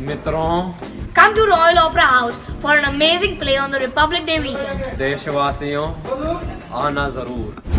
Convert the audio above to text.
मित्रों, come to Royal Opera House for an amazing play on the Republic Day weekend. देशवासियों, आना जरूर।